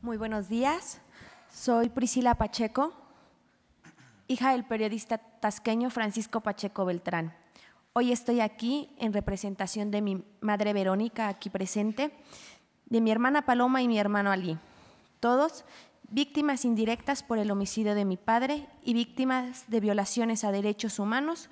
Muy buenos días, soy Priscila Pacheco, hija del periodista tasqueño Francisco Pacheco Beltrán. Hoy estoy aquí en representación de mi madre Verónica, aquí presente, de mi hermana Paloma y mi hermano Alí, todos víctimas indirectas por el homicidio de mi padre y víctimas de violaciones a derechos humanos.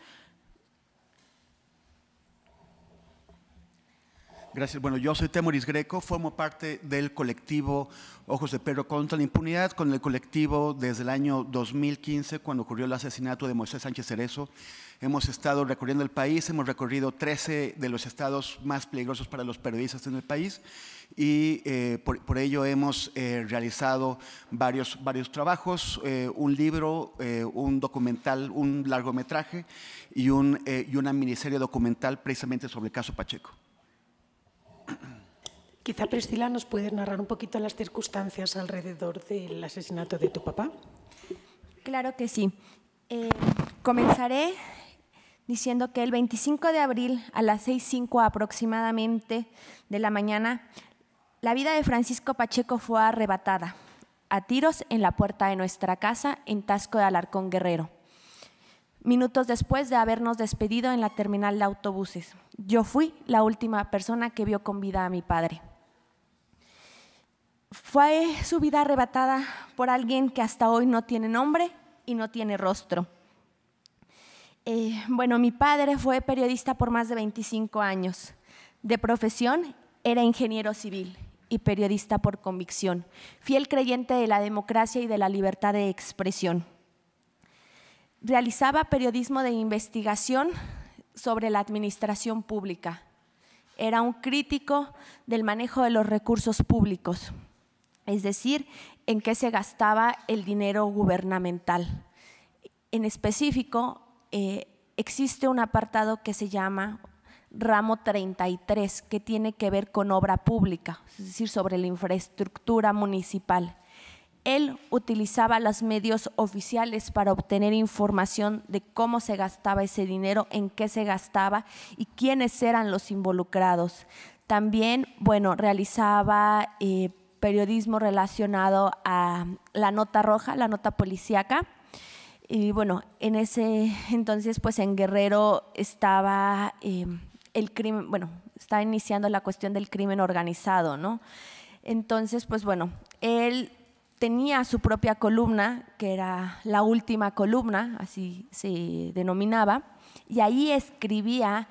Gracias. Bueno, yo soy Temoris Greco, formo parte del colectivo Ojos de Perro contra la Impunidad, con el colectivo desde el año 2015, cuando ocurrió el asesinato de Moisés Sánchez Cerezo. Hemos estado recorriendo el país, hemos recorrido 13 de los estados más peligrosos para los periodistas en el país y por ello hemos realizado varios trabajos, un libro, un documental, un largometraje y una miniserie documental precisamente sobre el caso Pacheco. Quizá, Priscila, ¿nos puedes narrar un poquito las circunstancias alrededor del asesinato de tu papá? Claro que sí. Comenzaré diciendo que el 25 de abril a las 6:05 aproximadamente de la mañana, la vida de Francisco Pacheco fue arrebatada a tiros en la puerta de nuestra casa en Taxco de Alarcón, Guerrero. Minutos después de habernos despedido en la terminal de autobuses, yo fui la última persona que vio con vida a mi padre. Fue su vida arrebatada por alguien que hasta hoy no tiene nombre y no tiene rostro. Bueno, mi padre fue periodista por más de 25 años. De profesión era ingeniero civil y periodista por convicción, fiel creyente de la democracia y de la libertad de expresión. Realizaba periodismo de investigación sobre la administración pública. Era un crítico del manejo de los recursos públicos, es decir, en qué se gastaba el dinero gubernamental. En específico, existe un apartado que se llama Ramo 33, que tiene que ver con obra pública, es decir, sobre la infraestructura municipal. Él utilizaba los medios oficiales para obtener información de cómo se gastaba ese dinero, en qué se gastaba y quiénes eran los involucrados. También, bueno, realizaba periodismo relacionado a la nota roja, la nota policíaca. Y bueno, en ese entonces, pues en Guerrero estaba el crimen, bueno, estaba iniciando la cuestión del crimen organizado, ¿no? Entonces, pues bueno, él tenía su propia columna, que era La Última Columna, así se denominaba, y ahí escribía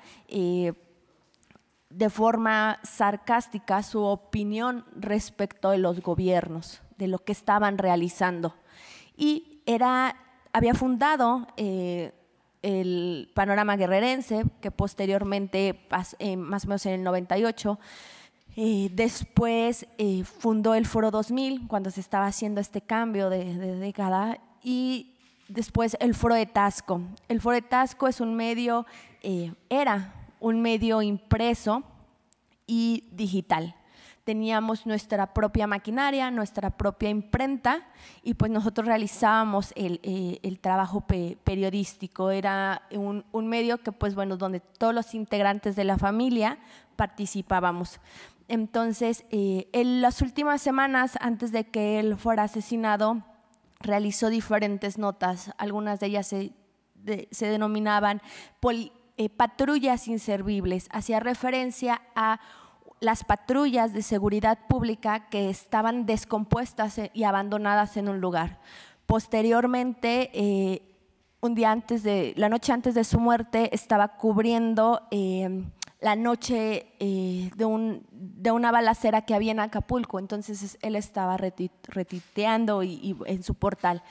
de forma sarcástica su opinión respecto de los gobiernos, de lo que estaban realizando. Y había fundado el Panorama Guerrerense, que posteriormente, más o menos en el 98, después fundó el Foro 2000 cuando se estaba haciendo este cambio de década, y después el Foro de Taxco. El Foro de Taxco es un medio, era un medio impreso y digital. Teníamos nuestra propia maquinaria, nuestra propia imprenta y pues nosotros realizábamos el trabajo periodístico. Era un medio que pues bueno, donde todos los integrantes de la familia participábamos. Entonces, en las últimas semanas, antes de que él fuera asesinado, realizó diferentes notas. Algunas de ellas se denominaban patrullas inservibles. Hacía referencia a las patrullas de seguridad pública que estaban descompuestas y abandonadas en un lugar. Posteriormente, la noche antes de su muerte, estaba cubriendo la noche de una balacera que había en Acapulco. Entonces él estaba retuiteando y en su portal.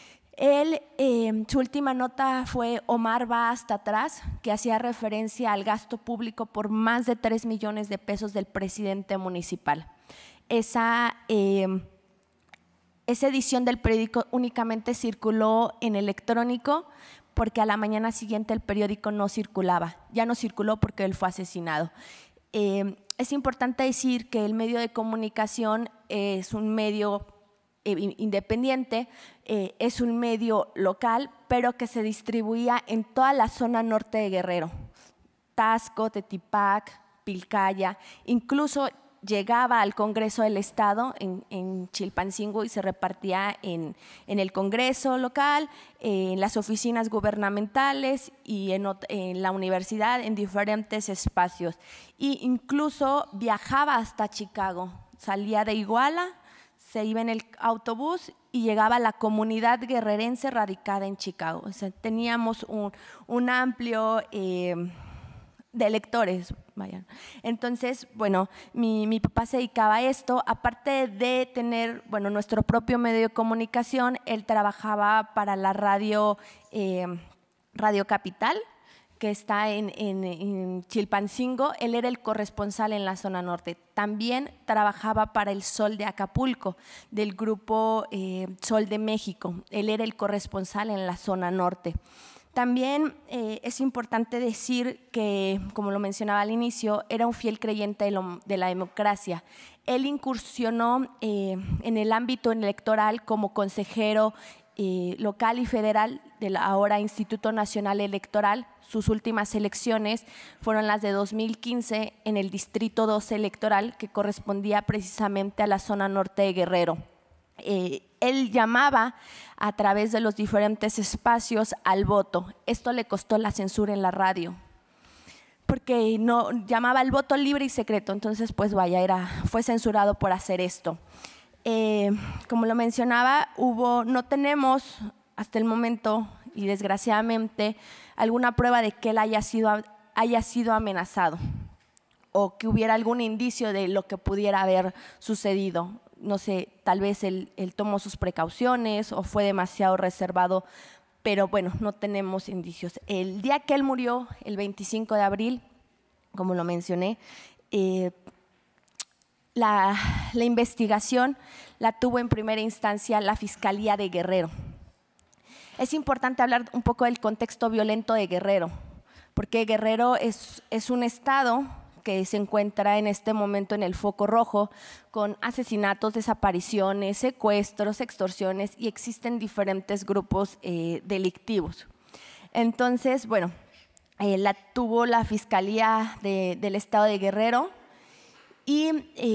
Su última nota fue Omar va hasta atrás, que hacía referencia al gasto público por más de 3 millones de pesos del presidente municipal. Esa edición del periódico únicamente circuló en electrónico, porque a la mañana siguiente el periódico no circulaba. Ya no circuló porque él fue asesinado. Es importante decir que el medio de comunicación es un medio independiente, es un medio local, pero que se distribuía en toda la zona norte de Guerrero. Taxco, Tetipac, Pilcaya, incluso llegaba al Congreso del Estado en Chilpancingo y se repartía en el Congreso local, en las oficinas gubernamentales y en la universidad, en diferentes espacios. E incluso viajaba hasta Chicago, salía de Iguala, se iba en el autobús y llegaba a la comunidad guerrerense radicada en Chicago. O sea, teníamos un amplio de lectores, vayan. Entonces, bueno, mi papá se dedicaba a esto. Aparte de tener, bueno, nuestro propio medio de comunicación, él trabajaba para la radio Capital, que está en Chilpancingo. Él era el corresponsal en la zona norte. También trabajaba para el Sol de Acapulco, del grupo Sol de México. Él era el corresponsal en la zona norte. También es importante decir que, como lo mencionaba al inicio, era un fiel creyente de la democracia. Él incursionó en el ámbito electoral como consejero local y federal del ahora Instituto Nacional Electoral. Sus últimas elecciones fueron las de 2015 en el Distrito 12 electoral, que correspondía precisamente a la zona norte de Guerrero. Él llamaba a través de los diferentes espacios al voto. Esto le costó la censura en la radio, porque no llamaba al voto libre y secreto. Entonces, pues vaya, fue censurado por hacer esto. Como lo mencionaba, no tenemos hasta el momento, y desgraciadamente, alguna prueba de que él haya sido amenazado o que hubiera algún indicio de lo que pudiera haber sucedido. No sé, tal vez él tomó sus precauciones o fue demasiado reservado, pero bueno, no tenemos indicios. El día que él murió, el 25 de abril, como lo mencioné, la investigación la tuvo en primera instancia la Fiscalía de Guerrero. Es importante hablar un poco del contexto violento de Guerrero, porque Guerrero es un estado que se encuentra en este momento en el foco rojo, con asesinatos, desapariciones, secuestros, extorsiones, y existen diferentes grupos delictivos. Entonces, bueno, la tuvo la Fiscalía del Estado de Guerrero y,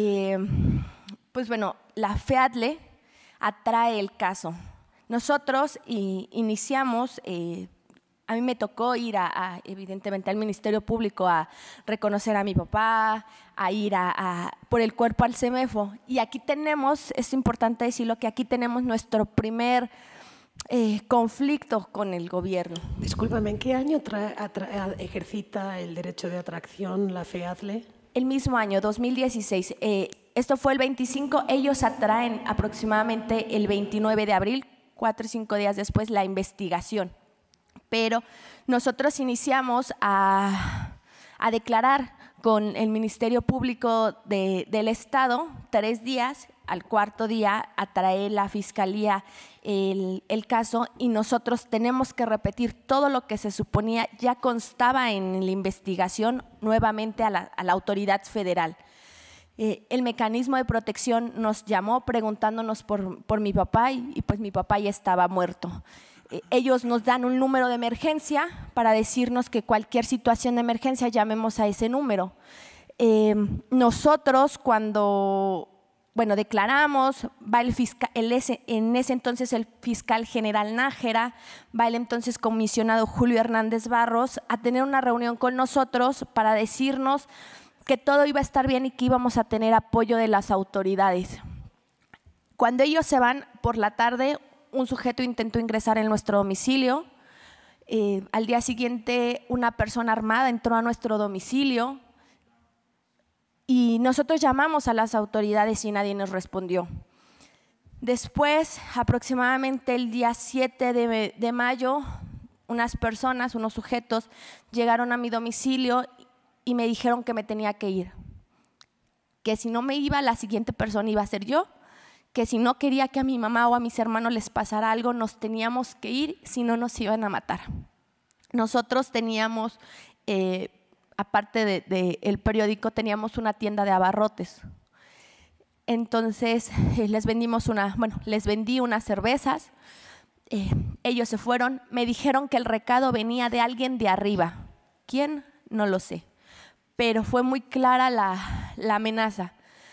pues bueno, la FEADLE atrae el caso. Nosotros iniciamos… A mí me tocó ir evidentemente al Ministerio Público a reconocer a mi papá, a ir por el cuerpo al CEMEFO. Y aquí tenemos, es importante decirlo, que aquí tenemos nuestro primer conflicto con el gobierno. Discúlpame, ¿en qué año ejercita el derecho de atracción la FEADLE? El mismo año, 2016. Esto fue el 25, ellos atraen aproximadamente el 29 de abril, 4 o 5 días después, la investigación. Pero nosotros iniciamos a declarar con el Ministerio Público del Estado 3 días. Al cuarto día atrae la Fiscalía el caso y nosotros tenemos que repetir todo lo que se suponía ya constaba en la investigación nuevamente a la autoridad federal. El mecanismo de protección nos llamó preguntándonos por mi papá y pues mi papá ya estaba muerto. Ellos nos dan un número de emergencia para decirnos que cualquier situación de emergencia llamemos a ese número. Nosotros cuando declaramos, va el fiscal, en ese entonces el fiscal general Nájera, va el entonces comisionado Julio Hernández Barros a tener una reunión con nosotros para decirnos que todo iba a estar bien y que íbamos a tener apoyo de las autoridades. Cuando ellos se van por la tarde, un sujeto intentó ingresar en nuestro domicilio. Al día siguiente, una persona armada entró a nuestro domicilio y nosotros llamamos a las autoridades y nadie nos respondió. Después, aproximadamente el día 7 de mayo, unos sujetos, llegaron a mi domicilio y me dijeron que me tenía que ir, que si no me iba, la siguiente persona iba a ser yo, que si no quería que a mi mamá o a mis hermanos les pasara algo, nos teníamos que ir, si no nos iban a matar. Nosotros teníamos, aparte del periódico, teníamos una tienda de abarrotes. Entonces les vendí unas cervezas, ellos se fueron, me dijeron que el recado venía de alguien de arriba. ¿Quién? No lo sé, pero fue muy clara la amenaza.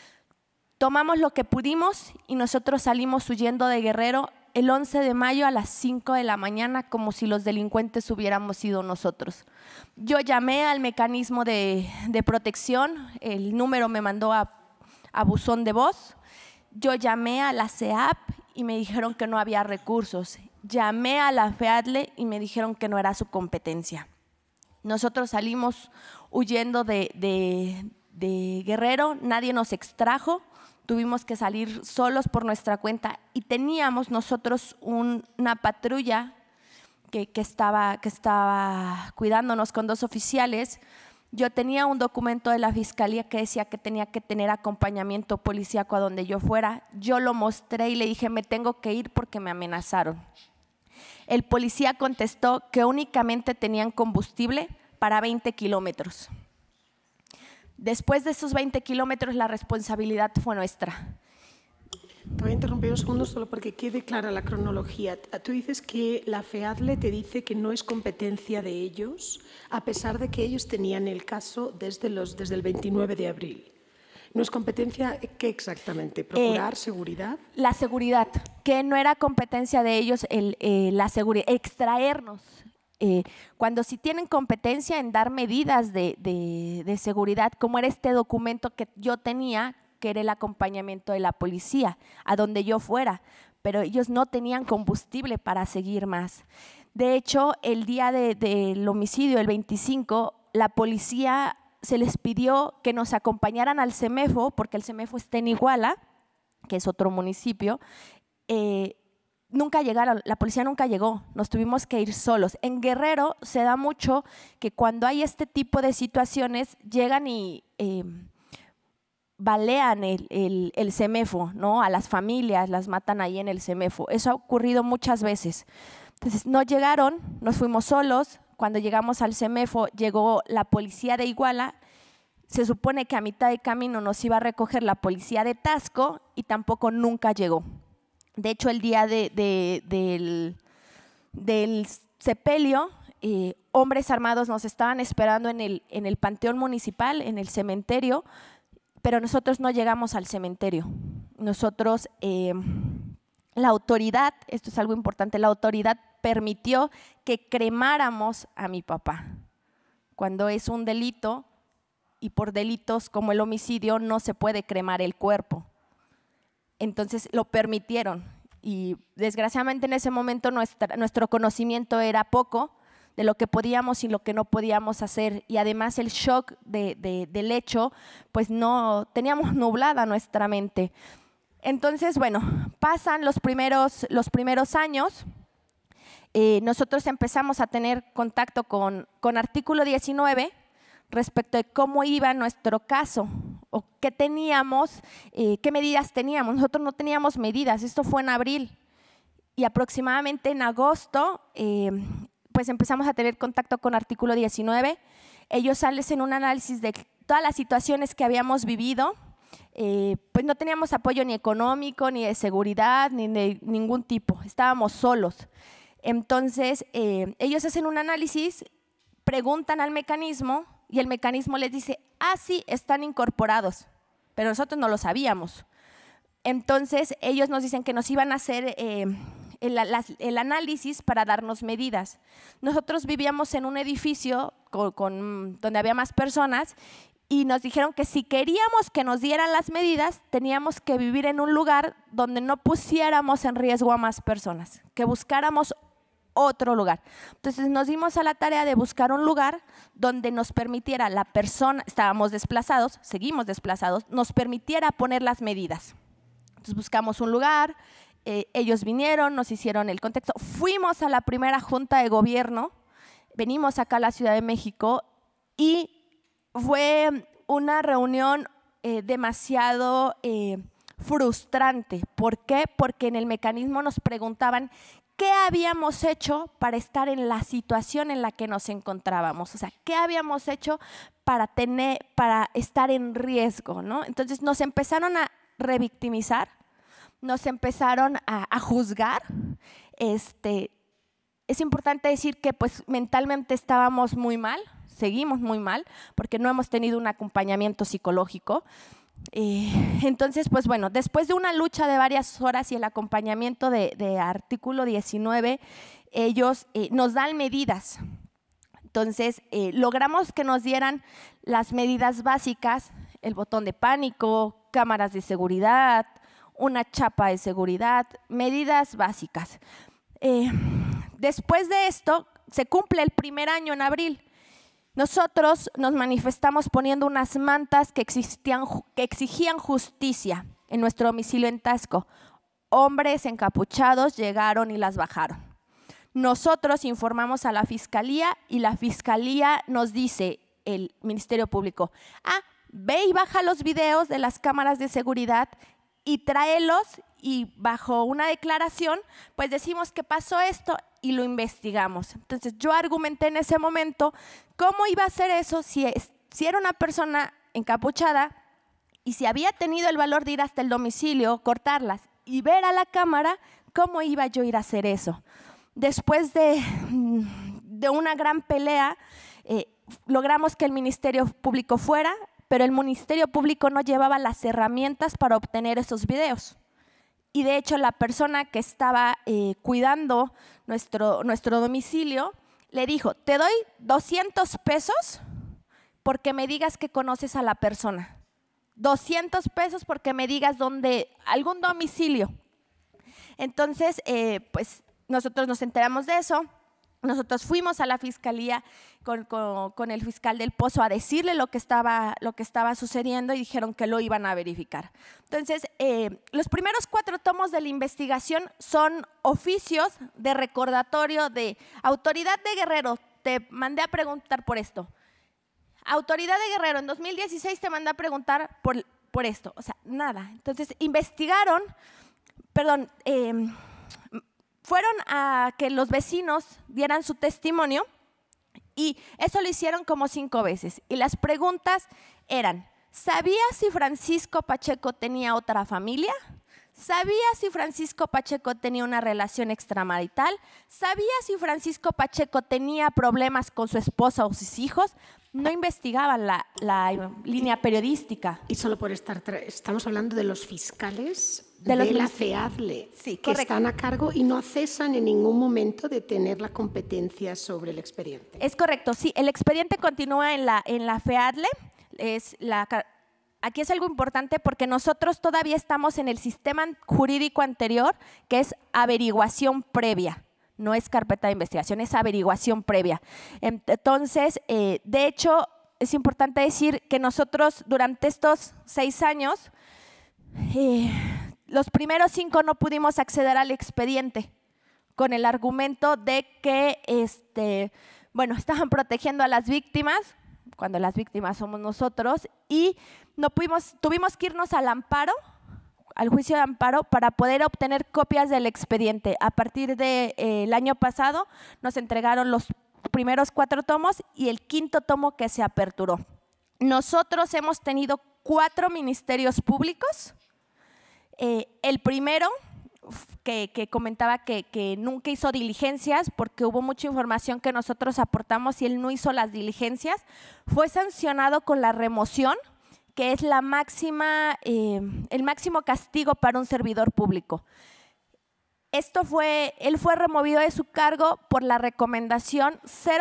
Tomamos lo que pudimos y nosotros salimos huyendo de Guerrero el 11 de mayo a las 5 de la mañana, como si los delincuentes hubiéramos sido nosotros. Yo llamé al mecanismo de protección, el número me mandó a buzón de voz. Yo llamé a la CEAP y me dijeron que no había recursos. Llamé a la FEADLE y me dijeron que no era su competencia. Nosotros salimos huyendo de Guerrero, nadie nos extrajo. Tuvimos que salir solos por nuestra cuenta y teníamos nosotros una patrulla que estaba cuidándonos con 2 oficiales. Yo tenía un documento de la fiscalía que decía que tenía que tener acompañamiento policíaco a donde yo fuera. Yo lo mostré y le dije, me tengo que ir porque me amenazaron. El policía contestó que únicamente tenían combustible para 20 kilómetros. Después de esos 20 kilómetros, la responsabilidad fue nuestra. Te voy a interrumpir un segundo solo porque quede clara la cronología. Tú dices que la FEADLE te dice que no es competencia de ellos, a pesar de que ellos tenían el caso desde el 29 de abril. ¿No es competencia qué exactamente? ¿Procurar seguridad? La seguridad, que no era competencia de ellos la seguridad, extraernos. Cuando sí tienen competencia en dar medidas de seguridad, como era este documento que yo tenía, que era el acompañamiento de la policía, a donde yo fuera, pero ellos no tenían combustible para seguir más. De hecho, el día del homicidio, el 25, la policía se les pidió que nos acompañaran al CEMEFO, porque el CEMEFO está en Iguala, que es otro municipio. Nunca llegaron, la policía nunca llegó, nos tuvimos que ir solos. En Guerrero se da mucho que cuando hay este tipo de situaciones llegan y balean el CEMEFO, ¿no? A las familias las matan ahí en el CEMEFO. Eso ha ocurrido muchas veces. Entonces no llegaron, nos fuimos solos. Cuando llegamos al CEMEFO llegó la policía de Iguala. Se supone que a mitad de camino nos iba a recoger la policía de Taxco y tampoco nunca llegó. De hecho, el día del sepelio, hombres armados nos estaban esperando en el panteón municipal, en el cementerio, pero nosotros no llegamos al cementerio. Nosotros, la autoridad, esto es algo importante, la autoridad permitió que cremáramos a mi papá. Cuando es un delito, y por delitos como el homicidio, no se puede cremar el cuerpo. Entonces lo permitieron y desgraciadamente en ese momento nuestro conocimiento era poco de lo que podíamos y lo que no podíamos hacer, y además el shock del hecho, pues no teníamos nublada nuestra mente. Entonces, bueno, pasan los primeros años, nosotros empezamos a tener contacto con Artículo 19 respecto de cómo iba nuestro caso o qué teníamos, qué medidas teníamos. Nosotros no teníamos medidas, esto fue en abril y aproximadamente en agosto pues empezamos a tener contacto con Artículo 19. Ellos hacen un análisis de todas las situaciones que habíamos vivido, pues no teníamos apoyo ni económico, ni de seguridad, ni de ningún tipo, estábamos solos. Entonces ellos hacen un análisis, preguntan al mecanismo y el mecanismo les dice, sí, están incorporados, pero nosotros no lo sabíamos. Entonces ellos nos dicen que nos iban a hacer el análisis para darnos medidas. Nosotros vivíamos en un edificio donde había más personas y nos dijeron que si queríamos que nos dieran las medidas, teníamos que vivir en un lugar donde no pusiéramos en riesgo a más personas, que buscáramos otro lugar. Entonces nos dimos a la tarea de buscar un lugar donde nos permitiera la persona, estábamos desplazados, seguimos desplazados, nos permitiera poner las medidas. Entonces buscamos un lugar, ellos vinieron, nos hicieron el contexto, fuimos a la primera junta de gobierno, venimos acá a la Ciudad de México y fue una reunión demasiado frustrante. ¿Por qué? Porque en el mecanismo nos preguntaban ¿qué habíamos hecho para estar en la situación en la que nos encontrábamos? O sea, ¿qué habíamos hecho para estar en riesgo, ¿no? Entonces nos empezaron a revictimizar, nos empezaron a juzgar. Es importante decir que pues mentalmente estábamos muy mal, seguimos muy mal, porque no hemos tenido un acompañamiento psicológico. Entonces, pues bueno, después de una lucha de varias horas y el acompañamiento de artículo 19, ellos nos dan medidas. Entonces, logramos que nos dieran las medidas básicas, el botón de pánico, cámaras de seguridad, una chapa de seguridad, medidas básicas. Después de esto, se cumple el primer año en abril. Nosotros nos manifestamos poniendo unas mantas que exigían justicia en nuestro domicilio en Taxco. Hombres encapuchados llegaron y las bajaron. Nosotros informamos a la Fiscalía y la Fiscalía nos dice, el Ministerio Público, ve y baja los videos de las cámaras de seguridad y tráelos, y bajo una declaración, pues decimos que pasó esto y lo investigamos. Entonces yo argumenté en ese momento cómo iba a hacer eso si era una persona encapuchada y si había tenido el valor de ir hasta el domicilio, cortarlas y ver a la cámara, cómo iba yo a ir a hacer eso. Después de una gran pelea, logramos que el Ministerio Público fuera, pero el Ministerio Público no llevaba las herramientas para obtener esos videos. Y de hecho la persona que estaba cuidando nuestro domicilio le dijo, te doy 200 pesos porque me digas que conoces a la persona. 200 pesos porque me digas algún domicilio. Entonces, pues nosotros nos enteramos de eso. Nosotros fuimos a la Fiscalía con el fiscal del Pozo a decirle lo que estaba sucediendo y dijeron que lo iban a verificar. Entonces, los primeros 4 tomos de la investigación son oficios de recordatorio de autoridad de Guerrero, te mandé a preguntar por esto. Autoridad de Guerrero, en 2016 te mandé a preguntar por esto. O sea, nada. Entonces, fueron a que los vecinos dieran su testimonio y eso lo hicieron como 5 veces. Y las preguntas eran, ¿sabías si Francisco Pacheco tenía otra familia? ¿Sabías si Francisco Pacheco tenía una relación extramarital? ¿Sabías si Francisco Pacheco tenía problemas con su esposa o sus hijos? No investigaban la línea periodística. Y solo por estamos hablando de los fiscales de la FEADLE, sí, que están a cargo y no cesan en ningún momento de tener la competencia sobre el expediente. Es correcto, sí. El expediente continúa en la FEADLE. Aquí es algo importante porque nosotros todavía estamos en el sistema jurídico anterior, que es averiguación previa. No es carpeta de investigación, es averiguación previa. Entonces, de hecho, es importante decir que nosotros durante estos 6 años, los primeros 5 no pudimos acceder al expediente con el argumento de que estaban protegiendo a las víctimas, cuando las víctimas somos nosotros, y tuvimos que irnos al amparo, al juicio de amparo, para poder obtener copias del expediente. A partir del año pasado nos entregaron los primeros 4 tomos y el 5.º tomo que se aperturó. Nosotros hemos tenido 4 ministerios públicos. El primero, que comentaba que nunca hizo diligencias porque hubo mucha información que nosotros aportamos y él no hizo las diligencias, fue sancionado con la remoción, que es el máximo castigo para un servidor público. Él fue removido de su cargo por la recomendación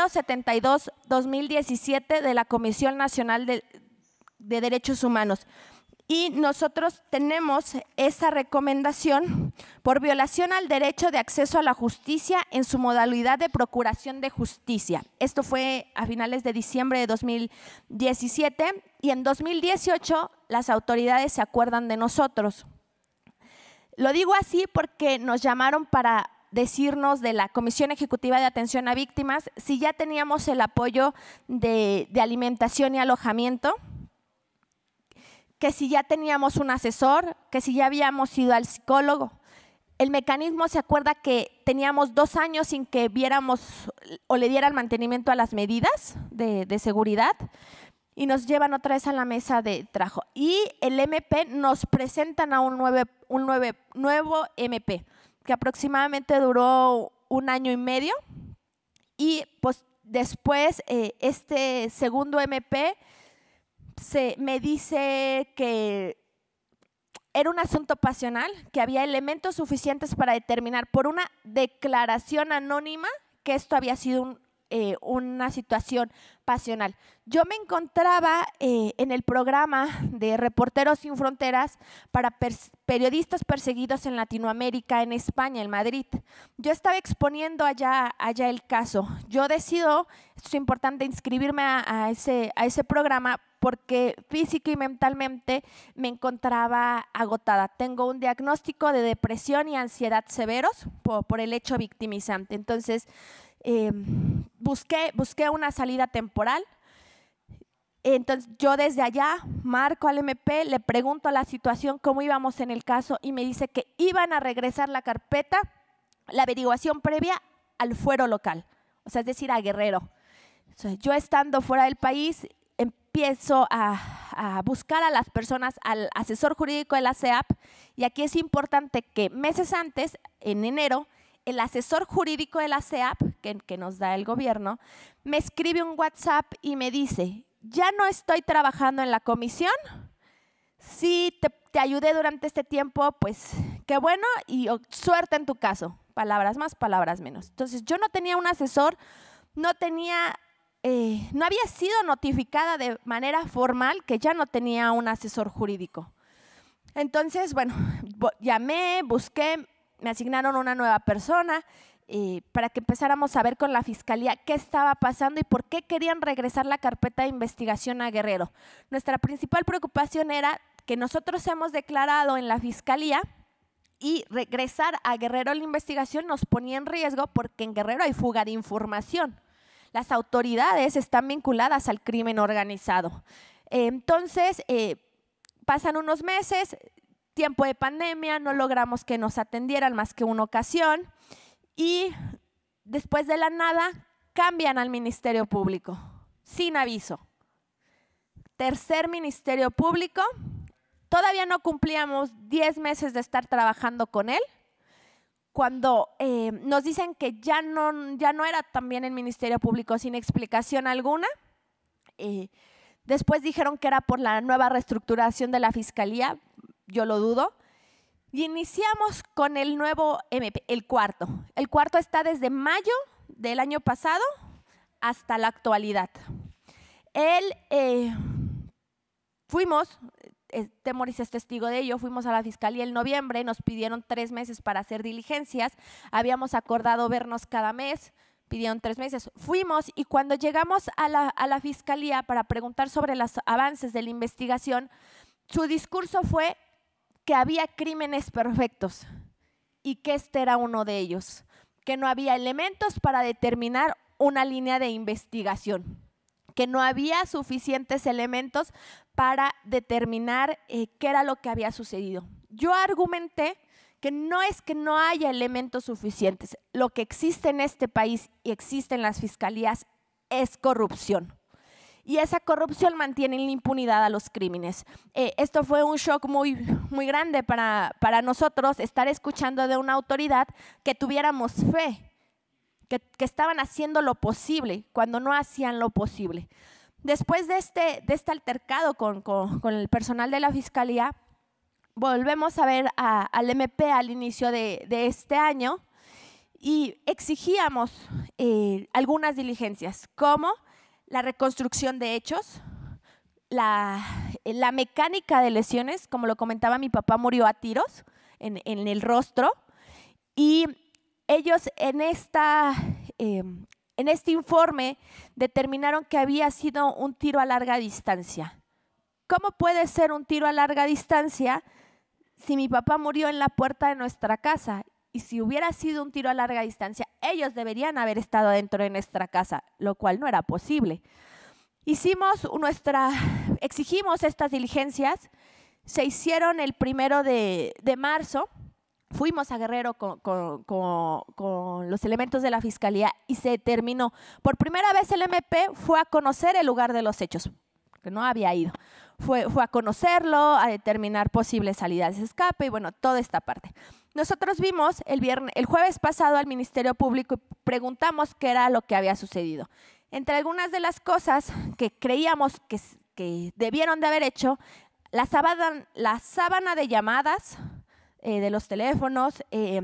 072-2017 de la Comisión Nacional de Derechos Humanos. Y nosotros tenemos esa recomendación por violación al derecho de acceso a la justicia en su modalidad de procuración de justicia. Esto fue a finales de diciembre de 2017 y en 2018 las autoridades se acuerdan de nosotros. Lo digo así porque nos llamaron para decirnos de la Comisión Ejecutiva de Atención a Víctimas si ya teníamos el apoyo de alimentación y alojamiento, que si ya teníamos un asesor, que si ya habíamos ido al psicólogo. El mecanismo se acuerda que teníamos 2 años sin que viéramos o le dieran mantenimiento a las medidas de seguridad y nos llevan otra vez a la mesa de trabajo. Y el MP nos presentan a un nuevo MP que aproximadamente duró 1 año y medio y pues después este segundo MP me dice que era un asunto pasional, que había elementos suficientes para determinar por una declaración anónima que esto había sido una situación pasional. Yo me encontraba en el programa de Reporteros Sin Fronteras para periodistas perseguidos en Latinoamérica, en España, en Madrid. Yo estaba exponiendo allá el caso. Yo decido, esto es importante, inscribirme a ese programa porque física y mentalmente me encontraba agotada. Tengo un diagnóstico de depresión y ansiedad severos por el hecho victimizante. Entonces, busqué una salida temporal. Entonces, yo desde allá marco al MP, le pregunto a la situación cómo íbamos en el caso y me dice que iban a regresar la carpeta, la averiguación previa al fuero local, o sea, es decir, a Guerrero. O sea, yo estando fuera del país, empiezo a buscar a las personas, al asesor jurídico de la CEAP, y aquí es importante que meses antes, en enero, el asesor jurídico de la CEAP, que nos da el gobierno, me escribe un WhatsApp y me dice: ya no estoy trabajando en la comisión, sí te ayudé durante este tiempo, pues qué bueno y suerte en tu caso, palabras más, palabras menos. Entonces yo no tenía un asesor, no había sido notificada de manera formal que ya no tenía un asesor jurídico. Entonces, bueno, llamé, busqué, me asignaron una nueva persona para que empezáramos a ver con la Fiscalía qué estaba pasando y por qué querían regresar la carpeta de investigación a Guerrero. Nuestra principal preocupación era que nosotros hemos declarado en la Fiscalía y regresar a Guerrero la investigación nos ponía en riesgo porque en Guerrero hay fuga de información. Las autoridades están vinculadas al crimen organizado. Entonces, pasan unos meses, tiempo de pandemia, no logramos que nos atendieran más que una ocasión y después de la nada cambian al Ministerio Público, sin aviso. Tercer Ministerio Público, todavía no cumplíamos 10 meses de estar trabajando con él, cuando nos dicen que ya no era también el Ministerio Público sin explicación alguna. Después dijeron que era por la nueva reestructuración de la Fiscalía, yo lo dudo. Y iniciamos con el nuevo MP, el cuarto. El cuarto está desde mayo del año pasado hasta la actualidad. Fuimos, Temoris es testigo de ello, fuimos a la Fiscalía en noviembre, nos pidieron 3 meses para hacer diligencias, habíamos acordado vernos cada mes, pidieron 3 meses. Fuimos y cuando llegamos a la Fiscalía para preguntar sobre los avances de la investigación, su discurso fue que había crímenes perfectos y que este era uno de ellos, que no había elementos para determinar una línea de investigación, que no había suficientes elementos para determinar qué era lo que había sucedido. Yo argumenté que no es que no haya elementos suficientes, lo que existe en este país y existe en las fiscalías es corrupción. Y esa corrupción mantiene en la impunidad a los crímenes. Esto fue un shock muy grande para nosotros, estar escuchando de una autoridad que tuviéramos fe, que estaban haciendo lo posible cuando no hacían lo posible. Después de este altercado con el personal de la Fiscalía, volvemos a ver al MP al inicio de este año y exigíamos algunas diligencias, como la reconstrucción de hechos, la mecánica de lesiones, como lo comentaba, mi papá murió a tiros en el rostro y ellos en este informe determinaron que había sido un tiro a larga distancia. ¿Cómo puede ser un tiro a larga distancia si mi papá murió en la puerta de nuestra casa? Y si hubiera sido un tiro a larga distancia, ellos deberían haber estado dentro de nuestra casa, lo cual no era posible. Exigimos estas diligencias, se hicieron el 1 de marzo, fuimos a Guerrero con los elementos de la Fiscalía y se terminó. Por primera vez el MP fue a conocer el lugar de los hechos, que no había ido. Fue a conocerlo, a determinar posibles salidas de escape y bueno, toda esta parte. Nosotros vimos el jueves pasado al Ministerio Público y preguntamos qué era lo que había sucedido. Entre algunas de las cosas que creíamos que debieron de haber hecho, la sábana de llamadas de los teléfonos,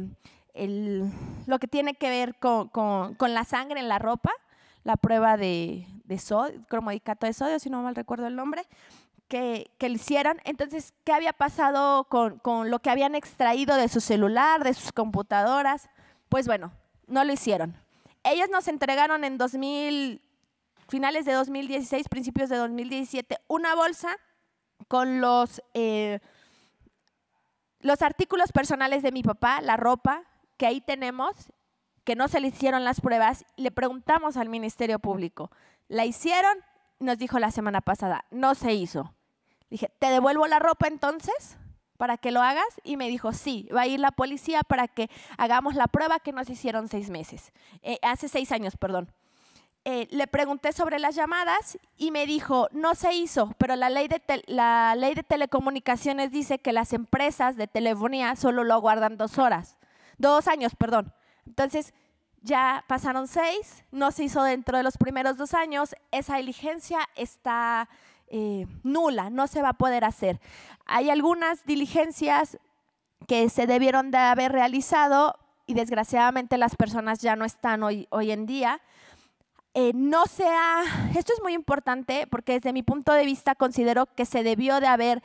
lo que tiene que ver con la sangre en la ropa, la prueba de sodio, cromodicato de sodio, si no mal recuerdo el nombre, que le hicieron. Entonces, ¿qué había pasado con lo que habían extraído de su celular, de sus computadoras? Pues bueno, no lo hicieron. Ellos nos entregaron en finales de 2016, principios de 2017, una bolsa con los artículos personales de mi papá, la ropa, que ahí tenemos, que no se le hicieron las pruebas. Le preguntamos al Ministerio Público, ¿la hicieron? Nos dijo la semana pasada, no se hizo. Dije, ¿te devuelvo la ropa entonces para que lo hagas? Y me dijo, sí, va a ir la policía para que hagamos la prueba que nos hicieron hace 6 años, perdón. Le pregunté sobre las llamadas y me dijo, no se hizo, pero la ley de telecomunicaciones dice que las empresas de telefonía solo lo guardan 2 años, perdón. Entonces, ya pasaron 6, no se hizo dentro de los primeros 2 años, esa diligencia está nula, no se va a poder hacer. Hay algunas diligencias que se debieron de haber realizado y desgraciadamente las personas ya no están hoy en día. Esto es muy importante porque desde mi punto de vista considero que se debió de haber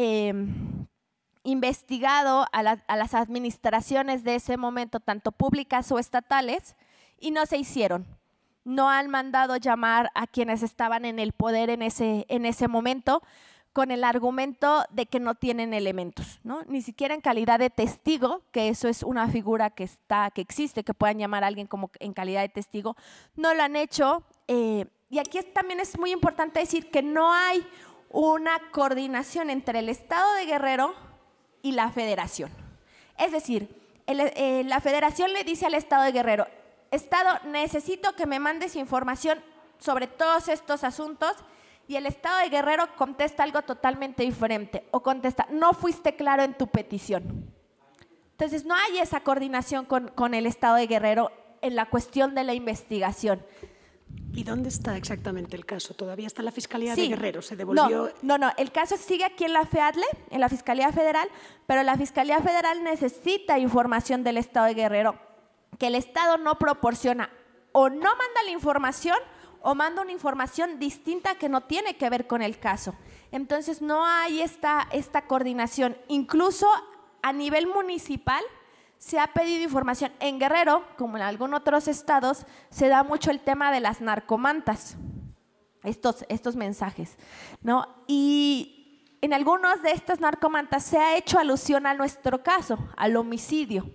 investigado a las administraciones de ese momento, tanto públicas o estatales, y no se hicieron. No han mandado llamar a quienes estaban en el poder en ese momento con el argumento de que no tienen elementos, ¿no? Ni siquiera en calidad de testigo, que eso es una figura que existe, que puedan llamar a alguien como en calidad de testigo, no lo han hecho. Y aquí también es muy importante decir que no hay una coordinación entre el Estado de Guerrero y la Federación. Es decir, la Federación le dice al Estado de Guerrero, Estado, necesito que me mandes información sobre todos estos asuntos, y el Estado de Guerrero contesta algo totalmente diferente, o contesta, no fuiste claro en tu petición. Entonces, no hay esa coordinación con el Estado de Guerrero en la cuestión de la investigación. ¿Y dónde está exactamente el caso? ¿Todavía está en la Fiscalía de Guerrero? ¿Se devolvió? No, el caso sigue aquí en la FEADLE, en la Fiscalía Federal, pero la Fiscalía Federal necesita información del Estado de Guerrero, que el Estado no proporciona, o no manda la información, o manda una información distinta que no tiene que ver con el caso. Entonces, no hay esta coordinación. Incluso a nivel municipal se ha pedido información. En Guerrero, como en algunos otros estados, se da mucho el tema de las narcomantas, estos mensajes, ¿no? Y en algunos de estas narcomantas se ha hecho alusión a nuestro caso, al homicidio.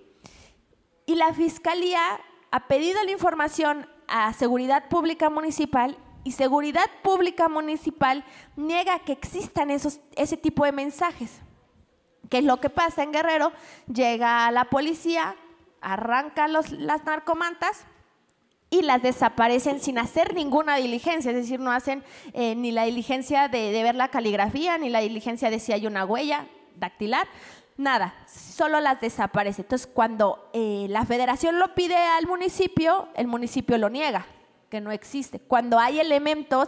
Y la Fiscalía ha pedido la información a Seguridad Pública Municipal, y Seguridad Pública Municipal niega que existan ese tipo de mensajes. ¿Qué es lo que pasa en Guerrero? Llega la policía, arranca las narcomantas y las desaparecen sin hacer ninguna diligencia, es decir, no hacen ni la diligencia de ver la caligrafía, ni la diligencia de si hay una huella dactilar, nada, solo las desaparece. Entonces, cuando la Federación lo pide al municipio, el municipio lo niega, que no existe. Cuando hay elementos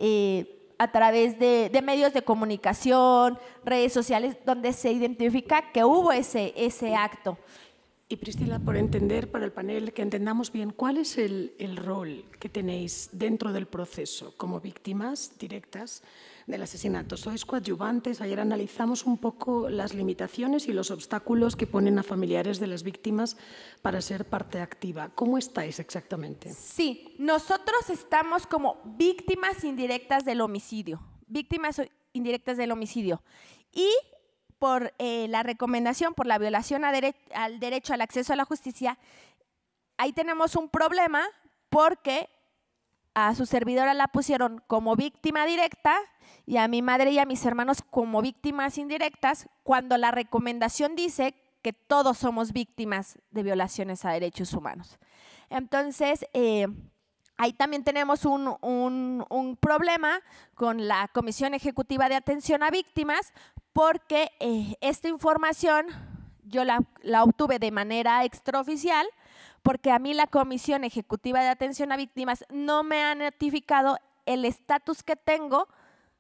a través de medios de comunicación, redes sociales, donde se identifica que hubo ese acto. Y Priscila, por entender, para el panel, que entendamos bien, ¿cuál es el rol que tenéis dentro del proceso como víctimas directas del asesinato? ¿Sois coadyuvantes? Ayer analizamos un poco las limitaciones y los obstáculos que ponen a familiares de las víctimas para ser parte activa. ¿Cómo estáis exactamente? Sí, nosotros estamos como víctimas indirectas del homicidio. Víctimas indirectas del homicidio. Y por la recomendación, por la violación al derecho al acceso a la justicia, ahí tenemos un problema porque a su servidora la pusieron como víctima directa y a mi madre y a mis hermanos como víctimas indirectas, cuando la recomendación dice que todos somos víctimas de violaciones a derechos humanos. Entonces, ahí también tenemos un problema con la Comisión Ejecutiva de Atención a Víctimas, porque esta información yo la obtuve de manera extraoficial, porque a mí la Comisión Ejecutiva de Atención a Víctimas no me ha notificado el estatus que tengo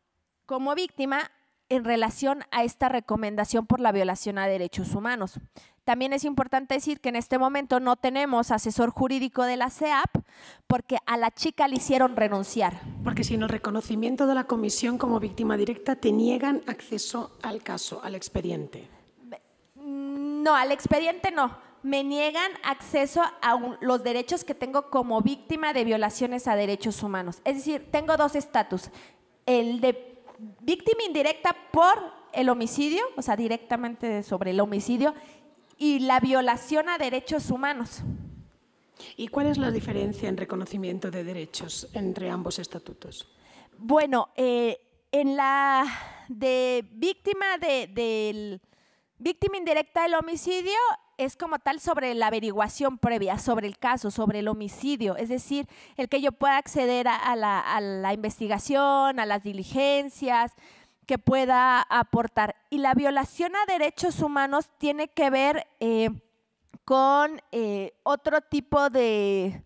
como víctima en relación a esta recomendación por la violación a derechos humanos. También es importante decir que en este momento no tenemos asesor jurídico de la CEAP porque a la chica le hicieron renunciar. Porque sin el reconocimiento de la comisión como víctima directa te niegan acceso al caso, al expediente. No, al expediente no. Me niegan acceso a los derechos que tengo como víctima de violaciones a derechos humanos. Es decir, tengo dos estatus. El de víctima indirecta por el homicidio, o sea, directamente sobre el homicidio, y la violación a derechos humanos. ¿Y cuál es la diferencia en reconocimiento de derechos entre ambos estatutos? Bueno, en la de víctima víctima indirecta del homicidio es como tal sobre la averiguación previa, sobre el caso, sobre el homicidio, es decir, el que yo pueda acceder a la investigación, a las diligencias, que pueda aportar. Y la violación a derechos humanos tiene que ver con otro tipo de,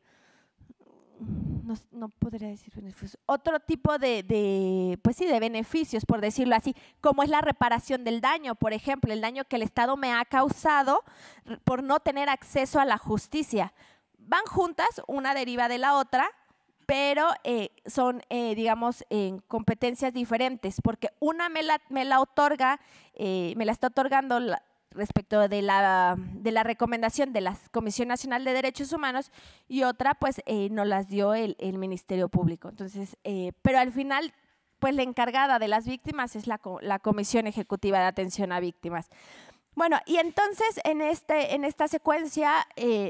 no podría decir beneficios, otro tipo pues sí, de beneficios, por decirlo así, como es la reparación del daño, por ejemplo, el daño que el Estado me ha causado por no tener acceso a la justicia. Van juntas, una deriva de la otra, pero son, digamos, en competencias diferentes, porque una me la otorga, me la está otorgando respecto de la recomendación de la Comisión Nacional de Derechos Humanos y otra, pues, nos las dio el Ministerio Público. Entonces, pero al final, pues, la encargada de las víctimas es la Comisión Ejecutiva de Atención a Víctimas. Bueno, y entonces, en esta secuencia,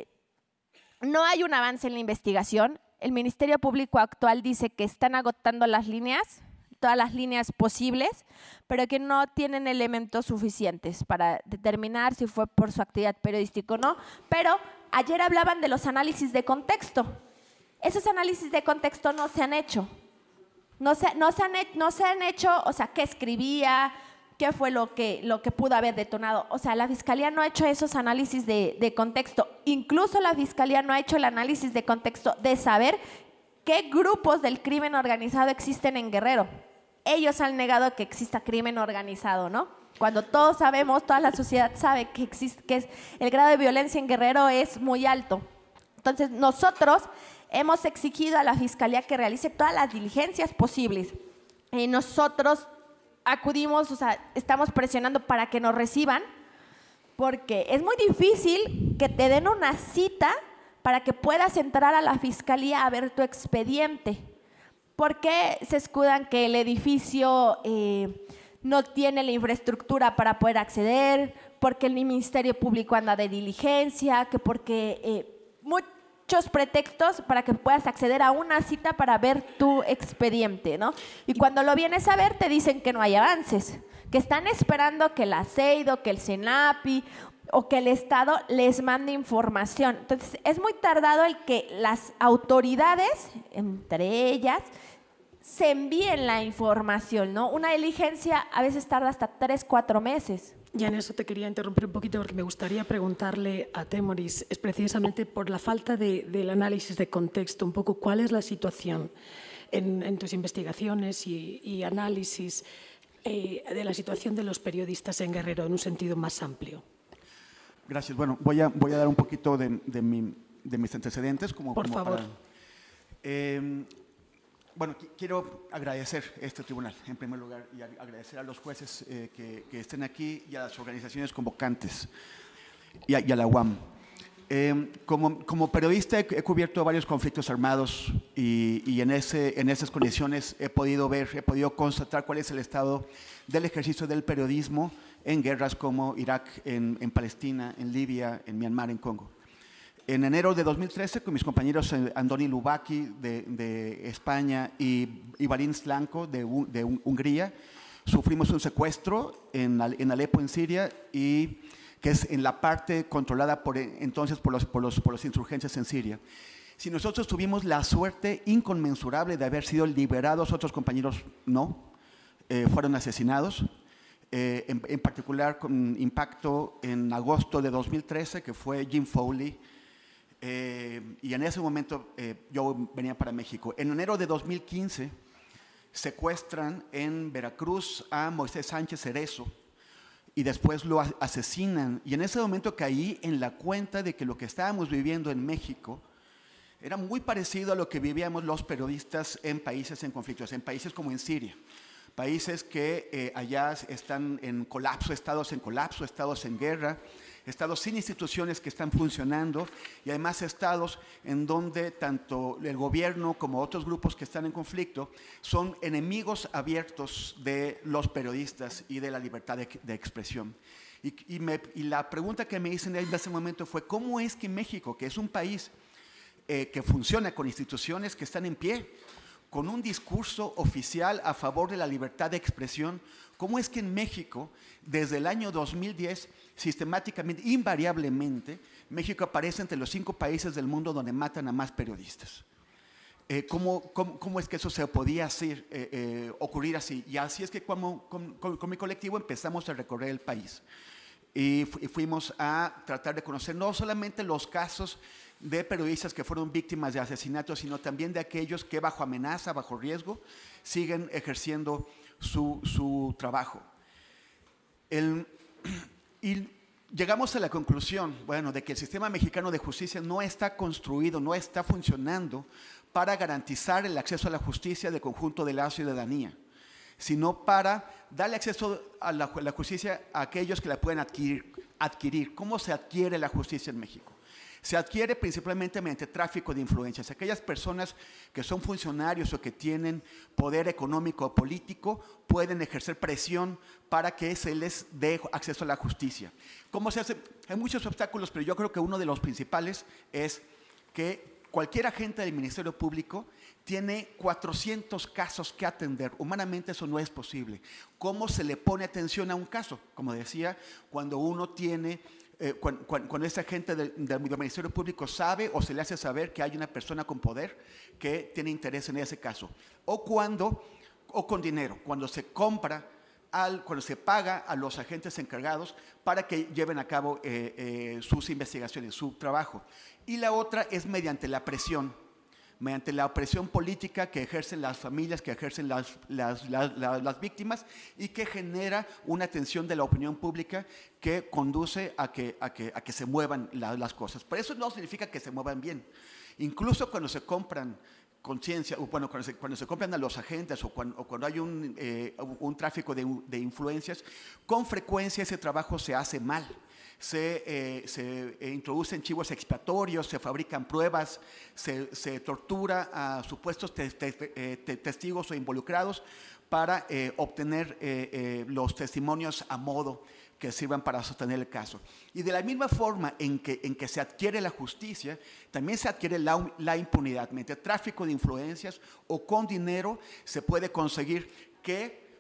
no hay un avance en la investigación. El Ministerio Público actual dice que están agotando las líneas, todas las líneas posibles, pero que no tienen elementos suficientes para determinar si fue por su actividad periodística o no. Pero ayer hablaban de los análisis de contexto. Esos análisis de contexto no se han hecho. No se han hecho, o sea, qué escribía, qué fue lo que pudo haber detonado. O sea, la Fiscalía no ha hecho esos análisis de contexto. Incluso la Fiscalía no ha hecho el análisis de contexto de saber qué grupos del crimen organizado existen en Guerrero. Ellos han negado que exista crimen organizado, ¿no? Cuando todos sabemos, toda la sociedad sabe que el grado de violencia en Guerrero es muy alto. Entonces, nosotros hemos exigido a la Fiscalía que realice todas las diligencias posibles. Nosotros acudimos, o sea, estamos presionando para que nos reciban, porque es muy difícil que te den una cita para que puedas entrar a la Fiscalía a ver tu expediente. ¿Por qué se escudan que el edificio no tiene la infraestructura para poder acceder? Porque el Ministerio Público anda de diligencia, que porque muchos pretextos para que puedas acceder a una cita para ver tu expediente, ¿no? Y cuando lo vienes a ver te dicen que no hay avances, que están esperando que la CEIDO, que el CENAPI o que el Estado les mande información. Entonces, es muy tardado el que las autoridades, entre ellas, se envíen la información, ¿no? Una diligencia a veces tarda hasta 3, 4 meses. Ya en eso te quería interrumpir un poquito porque me gustaría preguntarle a Temoris, es precisamente por la falta del análisis de contexto, un poco cuál es la situación en tus investigaciones y análisis de la situación de los periodistas en Guerrero en un sentido más amplio. Gracias. Bueno, voy a dar un poquito de mis antecedentes. Por favor. Bueno, quiero agradecer este tribunal, en primer lugar, y agradecer a los jueces que estén aquí y a las organizaciones convocantes y a la UAM. Como periodista he cubierto varios conflictos armados y en esas condiciones he podido constatar cuál es el estado del ejercicio del periodismo en guerras como Irak, en Palestina, en Libia, en Myanmar, en Congo. En enero de 2013, con mis compañeros Andoni Lubaki de España y Ivarin Slanko de Hungría, sufrimos un secuestro en Alepo, en Siria, y que es en la parte controlada entonces por los insurgentes en Siria. Si nosotros tuvimos la suerte inconmensurable de haber sido liberados, otros compañeros no, fueron asesinados. En particular con impacto en agosto de 2013, que fue Jim Foley, y en ese momento yo venía para México. En enero de 2015 secuestran en Veracruz a Moisés Sánchez Cerezo y después lo asesinan. Y en ese momento caí en la cuenta de que lo que estábamos viviendo en México era muy parecido a lo que vivíamos los periodistas en países en conflictos, en países como en Siria. Países que allá están en colapso, estados en guerra, estados sin instituciones que están funcionando y además estados en donde tanto el gobierno como otros grupos que están en conflicto son enemigos abiertos de los periodistas y de la libertad de expresión. Y la pregunta que me hice en ese momento fue: ¿cómo es que México, que es un país que funciona con instituciones que están en pie, con un discurso oficial a favor de la libertad de expresión, cómo es que en México, desde el año 2010, sistemáticamente, invariablemente, México aparece entre los 5 países del mundo donde matan a más periodistas? ¿Cómo es que eso se podía ocurrir así? Y así es que con mi colectivo empezamos a recorrer el país. Y fuimos a tratar de conocer no solamente los casos de periodistas que fueron víctimas de asesinatos, sino también de aquellos que bajo amenaza, bajo riesgo, siguen ejerciendo su trabajo. Y llegamos a la conclusión, bueno, de que el sistema mexicano de justicia no está construido, no está funcionando para garantizar el acceso a la justicia del conjunto de la ciudadanía, sino para darle acceso a la justicia a aquellos que la pueden adquirir. ¿Cómo se adquiere la justicia en México? Se adquiere principalmente mediante tráfico de influencias. Aquellas personas que son funcionarios o que tienen poder económico o político pueden ejercer presión para que se les dé acceso a la justicia. ¿Cómo se hace? Hay muchos obstáculos, pero yo creo que uno de los principales es que cualquier agente del Ministerio Público tiene 400 casos que atender. Humanamente eso no es posible. ¿Cómo se le pone atención a un caso? Como decía, cuando uno tiene... Cuando esa gente del Ministerio Público sabe o se le hace saber que hay una persona con poder que tiene interés en ese caso, o con dinero, cuando se cuando se paga a los agentes encargados para que lleven a cabo sus investigaciones, su trabajo. Y la otra es mediante la presión política que ejercen las familias, que ejercen las víctimas y que genera una tensión de la opinión pública que conduce a que se muevan las cosas. Pero eso no significa que se muevan bien. Incluso cuando se compran conciencia, bueno, cuando se compran a los agentes o cuando hay un tráfico de influencias, con frecuencia ese trabajo se hace mal. Se introducen chivos expiatorios, se fabrican pruebas, se tortura a supuestos testigos o involucrados para obtener los testimonios a modo que sirvan para sostener el caso. Y de la misma forma en que se adquiere la justicia, también se adquiere la impunidad. Mediante tráfico de influencias o con dinero se puede conseguir que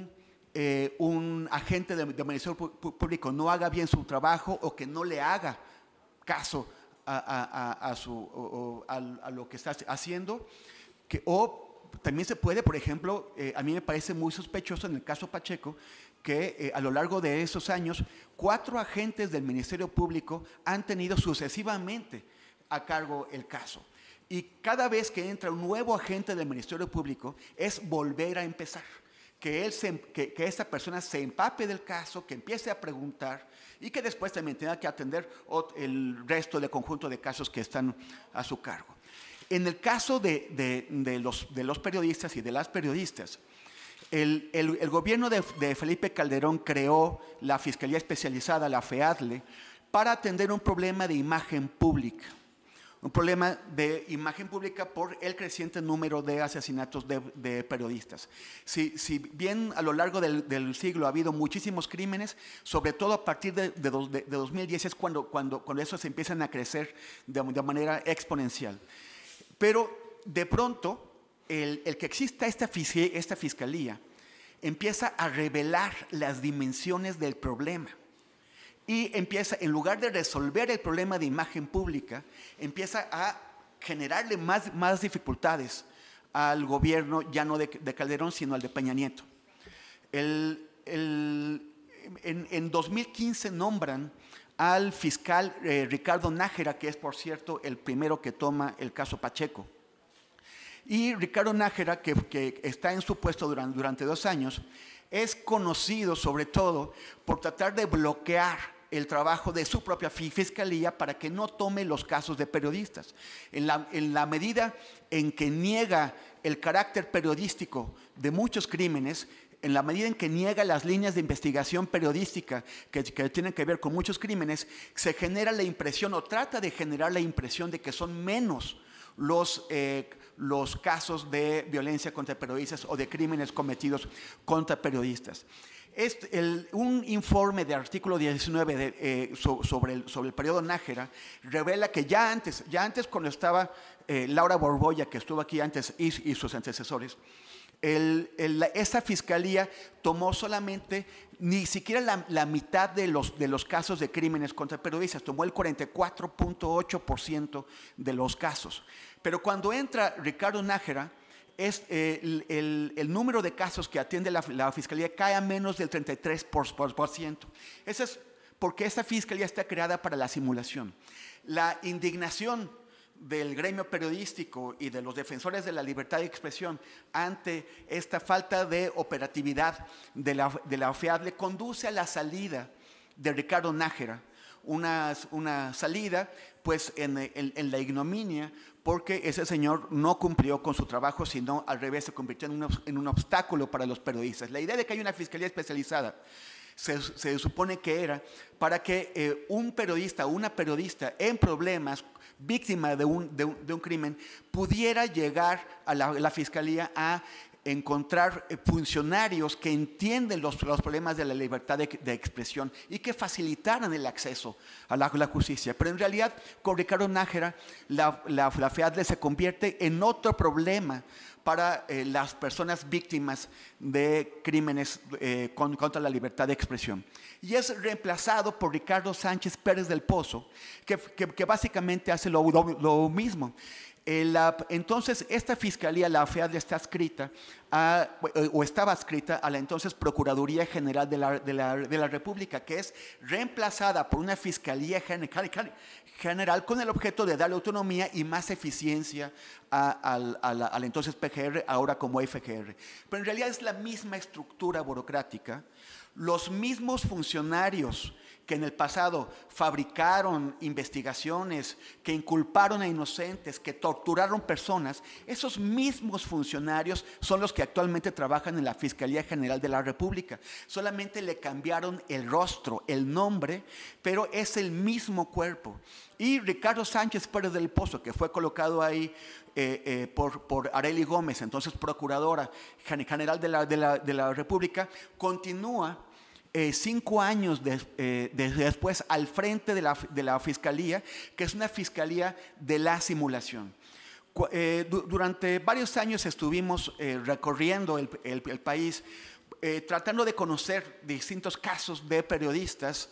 un agente del Ministerio Público no haga bien su trabajo o que no le haga caso a lo que está haciendo. O también se puede, por ejemplo, a mí me parece muy sospechoso en el caso Pacheco, que a lo largo de esos años 4 agentes del Ministerio Público han tenido sucesivamente a cargo el caso. Y cada vez que entra un nuevo agente del Ministerio Público es volver a empezar. Que esa persona se empape del caso, que empiece a preguntar y que después también tenga que atender el resto del conjunto de casos que están a su cargo. En el caso de los periodistas y de las periodistas, el gobierno de Felipe Calderón creó la Fiscalía Especializada, la FEADLE, para atender un problema de imagen pública. Un problema de imagen pública por el creciente número de asesinatos de periodistas. Si bien a lo largo del siglo ha habido muchísimos crímenes, sobre todo a partir de 2010 es cuando esos empiezan a crecer de manera exponencial. Pero de pronto, el que exista esta fiscalía empieza a revelar las dimensiones del problema. Y empieza, en lugar de resolver el problema de imagen pública, empieza a generarle más dificultades al gobierno, ya no de Calderón, sino al de Peña Nieto. En 2015 nombran al fiscal Ricardo Nájera, que es, por cierto, el primero que toma el caso Pacheco. Y Ricardo Nájera, que está en su puesto durante 2 años, es conocido sobre todo por tratar de bloquear el trabajo de su propia fiscalía para que no tome los casos de periodistas. En la medida en que niega el carácter periodístico de muchos crímenes, en la medida en que niega las líneas de investigación periodística que tienen que ver con muchos crímenes, se genera la impresión o trata de generar la impresión de que son menos los casos de violencia contra periodistas o de crímenes cometidos contra periodistas. Un informe de artículo 19 sobre el periodo Nájera revela que ya antes cuando estaba Laura Borbolla, que estuvo aquí antes, y sus antecesores, esa fiscalía tomó solamente ni siquiera la mitad de los casos de crímenes contra periodistas, tomó el 44.8% de los casos. Pero cuando entra Ricardo Nájera, el número de casos que atiende la fiscalía cae a menos del 33%. Eso es porque esta fiscalía está creada para la simulación. La indignación del gremio periodístico y de los defensores de la libertad de expresión ante esta falta de operatividad de la FEADLE conduce a la salida de Ricardo Nájera, una salida pues en la ignominia, porque ese señor no cumplió con su trabajo, sino al revés se convirtió en un obstáculo para los periodistas. La idea de que hay una fiscalía especializada se supone que era para que un periodista o una periodista en problemas, víctima de un crimen, pudiera llegar a la fiscalía a encontrar funcionarios que entienden los problemas de la libertad de expresión y que facilitaran el acceso a la justicia. Pero en realidad, con Ricardo Nájera, la FEADLE se convierte en otro problema para las personas víctimas de crímenes contra la libertad de expresión. Y es reemplazado por Ricardo Sánchez Pérez del Pozo, que básicamente hace lo mismo. Entonces, esta fiscalía, la FEADLE, está adscrita o estaba adscrita a la entonces Procuraduría General de la República, que es reemplazada por una Fiscalía General con el objeto de darle autonomía y más eficiencia al entonces PGR, ahora como FGR. Pero en realidad es la misma estructura burocrática, los mismos funcionarios que en el pasado fabricaron investigaciones, que inculparon a inocentes, que torturaron personas, esos mismos funcionarios son los que actualmente trabajan en la Fiscalía General de la República. Solamente le cambiaron el rostro, el nombre, pero es el mismo cuerpo. Y Ricardo Sánchez Pérez del Pozo, que fue colocado ahí por Arely Gómez, entonces Procuradora General de la República, continúa 5 años después al frente de la Fiscalía, que es una Fiscalía de la simulación. Durante varios años estuvimos recorriendo el país, tratando de conocer distintos casos de periodistas,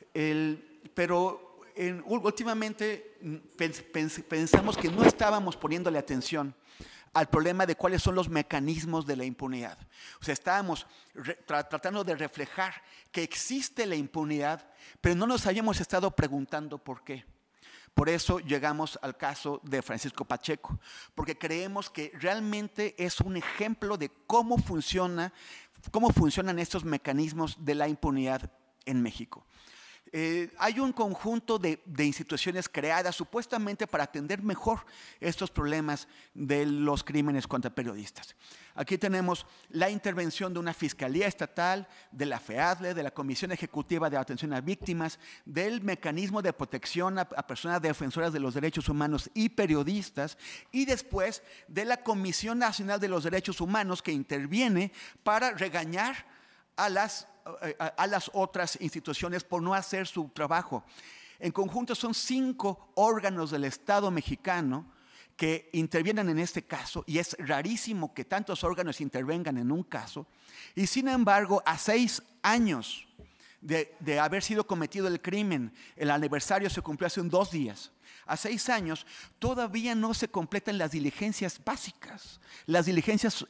pero últimamente pensamos que no estábamos poniéndole atención al problema de cuáles son los mecanismos de la impunidad. O sea, estábamos tratando de reflejar que existe la impunidad, pero no nos habíamos estado preguntando por qué. Por eso llegamos al caso de Francisco Pacheco, porque creemos que realmente es un ejemplo de cómo funcionan estos mecanismos de la impunidad en México. Hay un conjunto de instituciones creadas supuestamente para atender mejor estos problemas de los crímenes contra periodistas. Aquí tenemos la intervención de una Fiscalía Estatal, de la FEADLE, de la Comisión Ejecutiva de Atención a Víctimas, del Mecanismo de Protección a Personas Defensoras de los Derechos Humanos y Periodistas, y después de la Comisión Nacional de los Derechos Humanos, que interviene para regañar a las otras instituciones por no hacer su trabajo. En conjunto son 5 órganos del Estado mexicano que intervienen en este caso, y es rarísimo que tantos órganos intervengan en un caso, y sin embargo, a 6 años de haber sido cometido el crimen, el aniversario se cumplió hace 2 días, a 6 años todavía no se completan las diligencias básicas, las diligencias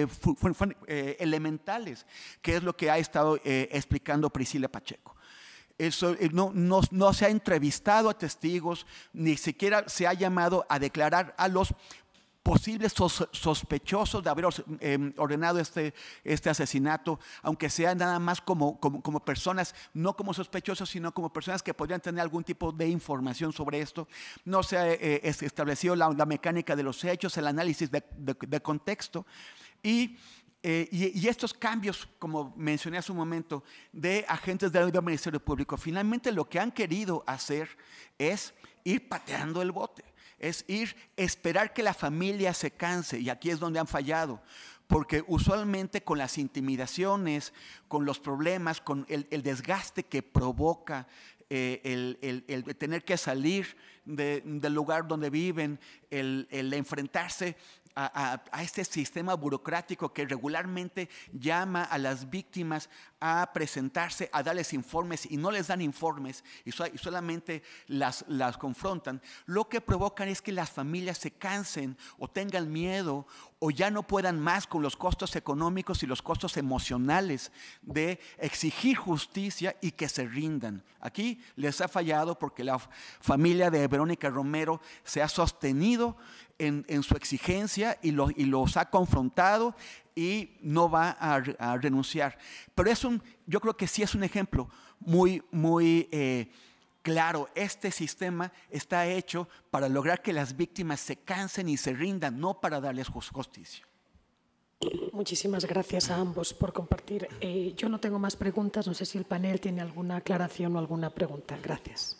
elementales, que es lo que ha estado explicando Priscila Pacheco. Eso, no se ha entrevistado a testigos, ni siquiera se ha llamado a declarar a los posibles sospechosos de haber ordenado este asesinato, aunque sean nada más como personas, no como sospechosos, sino como personas que podrían tener algún tipo de información sobre esto. No se ha establecido la mecánica de los hechos, el análisis de contexto y estos cambios, como mencioné hace un momento, de agentes del Ministerio Público, finalmente lo que han querido hacer es ir pateando el bote, es esperar que la familia se canse, y aquí es donde han fallado, porque usualmente con las intimidaciones, con los problemas, con el desgaste que provoca el tener que salir del lugar donde viven, el enfrentarse a este sistema burocrático que regularmente llama a las víctimas a presentarse, a darles informes y no les dan informes y solamente las confrontan, lo que provocan es que las familias se cansen o tengan miedo o ya no puedan más con los costos económicos y los costos emocionales de exigir justicia y que se rindan. Aquí les ha fallado porque la familia de Verónica Romero se ha sostenido en su exigencia y los ha confrontado y no va a renunciar. Pero yo creo que sí es un ejemplo muy claro. Este sistema está hecho para lograr que las víctimas se cansen y se rindan, no para darles justicia. Muchísimas gracias a ambos por compartir. Yo no tengo más preguntas. No sé si el panel tiene alguna aclaración o alguna pregunta. Gracias.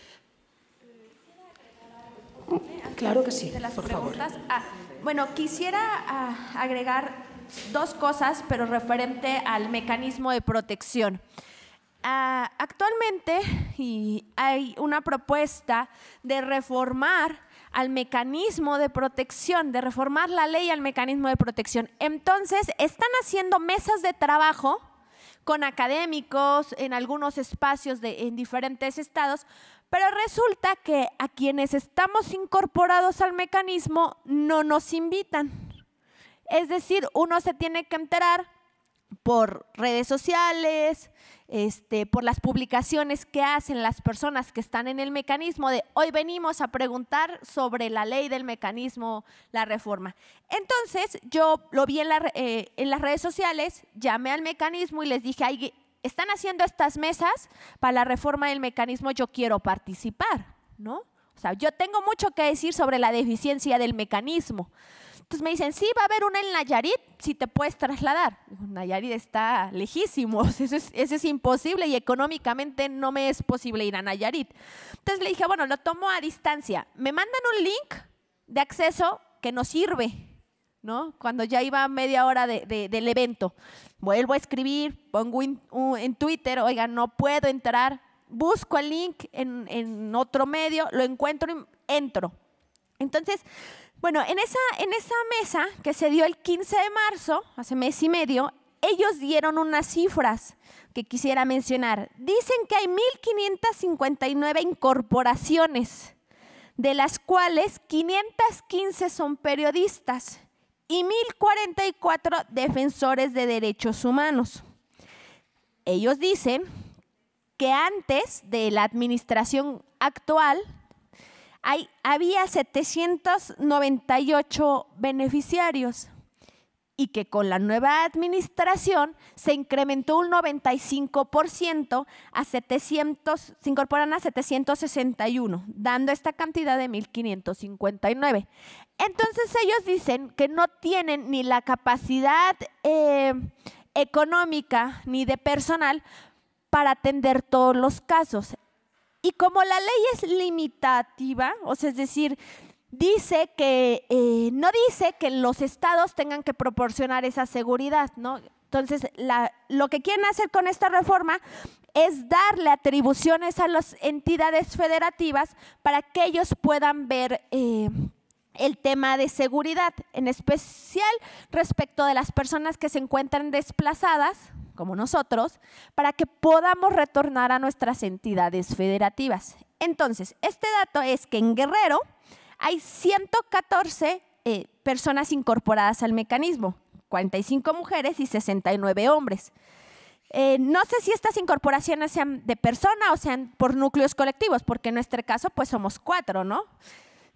Claro que sí, por favor. Bueno, quisiera agregar dos cosas, pero referente al mecanismo de protección. Actualmente hay una propuesta de reformar al mecanismo de protección, de reformar la ley al mecanismo de protección. Entonces, están haciendo mesas de trabajo con académicos en algunos espacios en diferentes estados, pero resulta que a quienes estamos incorporados al mecanismo no nos invitan. Es decir, uno se tiene que enterar por redes sociales, por las publicaciones que hacen las personas que están en el mecanismo de hoy venimos a preguntar sobre la ley del mecanismo, la reforma. Entonces, yo lo vi en las redes sociales, llamé al mecanismo y les dije, están haciendo estas mesas para la reforma del mecanismo, yo quiero participar, ¿no? O sea, yo tengo mucho que decir sobre la deficiencia del mecanismo. Entonces me dicen, sí, va a haber una en Nayarit, si te puedes trasladar. Nayarit está lejísimo, eso es imposible y económicamente no me es posible ir a Nayarit. Entonces le dije, bueno, lo tomo a distancia. Me mandan un link de acceso que no sirve, ¿no? Cuando ya iba media hora del evento. Vuelvo a escribir, pongo en Twitter, oigan, no puedo entrar. Busco el link en otro medio, lo encuentro y entro. Entonces, bueno, en esa mesa que se dio el 15 de marzo, hace mes y medio, ellos dieron unas cifras que quisiera mencionar. Dicen que hay 1.559 incorporaciones, de las cuales 515 son periodistas y 1.044 defensores de derechos humanos. Ellos dicen que antes de la administración actual había 798 beneficiarios y que con la nueva administración se incrementó un 95% se incorporan a 761, dando esta cantidad de 1.559. Entonces ellos dicen que no tienen ni la capacidad económica ni de personal para atender todos los casos. Y como la ley es limitativa, o sea, es decir, dice que no dice que los estados tengan que proporcionar esa seguridad, ¿no? Entonces, lo que quieren hacer con esta reforma es darle atribuciones a las entidades federativas para que ellos puedan ver el tema de seguridad, en especial respecto de las personas que se encuentran desplazadas, como nosotros, para que podamos retornar a nuestras entidades federativas. Entonces, este dato es que en Guerrero hay 114 personas incorporadas al mecanismo, 45 mujeres y 69 hombres. No sé si estas incorporaciones sean de persona o sean por núcleos colectivos, porque en nuestro caso pues somos 4, ¿no?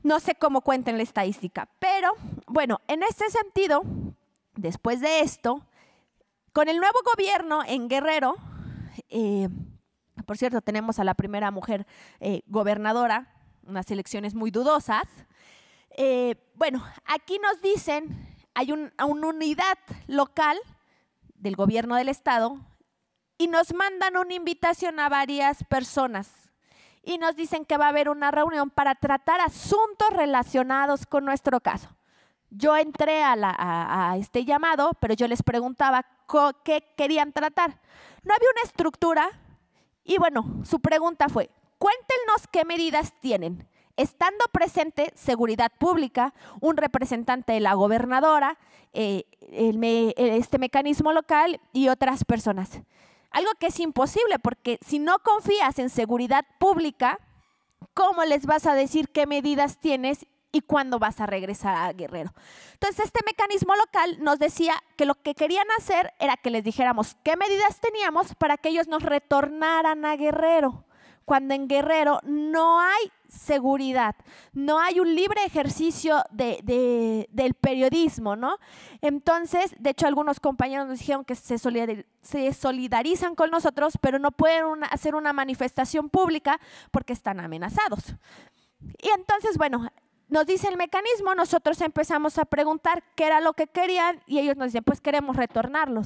No sé cómo cuenten la estadística, pero bueno, en este sentido, después de esto, con el nuevo gobierno en Guerrero, por cierto, tenemos a la primera mujer gobernadora, unas elecciones muy dudosas. Bueno, aquí nos dicen, hay una unidad local del gobierno del estado y nos mandan una invitación a varias personas y nos dicen que va a haber una reunión para tratar asuntos relacionados con nuestro caso. Yo entré a este llamado, pero yo les preguntaba qué querían tratar. No había una estructura y bueno, su pregunta fue, cuéntenos qué medidas tienen. Estando presente Seguridad Pública, un representante de la gobernadora, este mecanismo local y otras personas. Algo que es imposible porque si no confías en Seguridad Pública, ¿cómo les vas a decir qué medidas tienes y cuándo vas a regresar a Guerrero? Entonces, este mecanismo local nos decía que lo que querían hacer era que les dijéramos qué medidas teníamos para que ellos nos retornaran a Guerrero, cuando en Guerrero no hay seguridad, no hay un libre ejercicio del periodismo, ¿no? Entonces, de hecho, algunos compañeros nos dijeron que se solidarizan con nosotros, pero no pueden hacer una manifestación pública porque están amenazados. Y entonces, bueno, nos dice el mecanismo, nosotros empezamos a preguntar qué era lo que querían y ellos nos dicen, pues queremos retornarlos.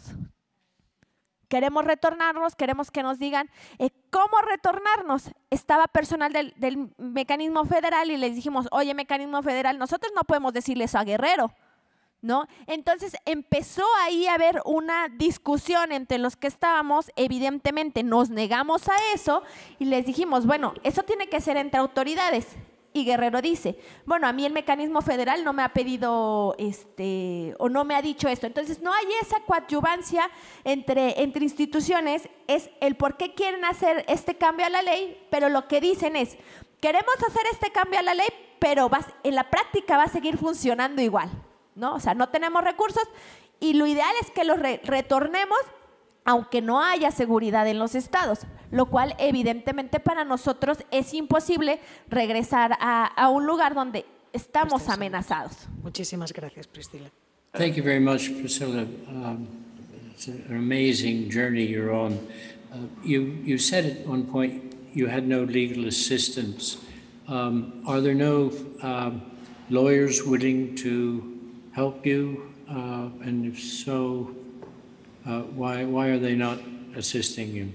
Queremos que nos digan cómo retornarnos. Estaba personal del mecanismo federal y les dijimos, oye, mecanismo federal, nosotros no podemos decirle eso a Guerrero, ¿no? Entonces empezó ahí a haber una discusión entre los que estábamos, evidentemente nos negamos a eso y les dijimos, bueno, eso tiene que ser entre autoridades. Y Guerrero dice, bueno, a mí el mecanismo federal no me ha pedido o no me ha dicho esto. Entonces no hay esa coadyuvancia entre instituciones, es el por qué quieren hacer este cambio a la ley, pero lo que dicen es, queremos hacer este cambio a la ley, pero en la práctica va a seguir funcionando igual, ¿no? O sea, no tenemos recursos y lo ideal es que los retornemos aunque no haya seguridad en los estados, lo cual evidentemente para nosotros es imposible regresar a un lugar donde estamos amenazados. Muchísimas gracias, Priscila. Thank you very much, Priscilla. It's an amazing journey you're on. You said at one point you had no legal assistance. Are there no lawyers willing to help you? And if so, why are they not assisting you?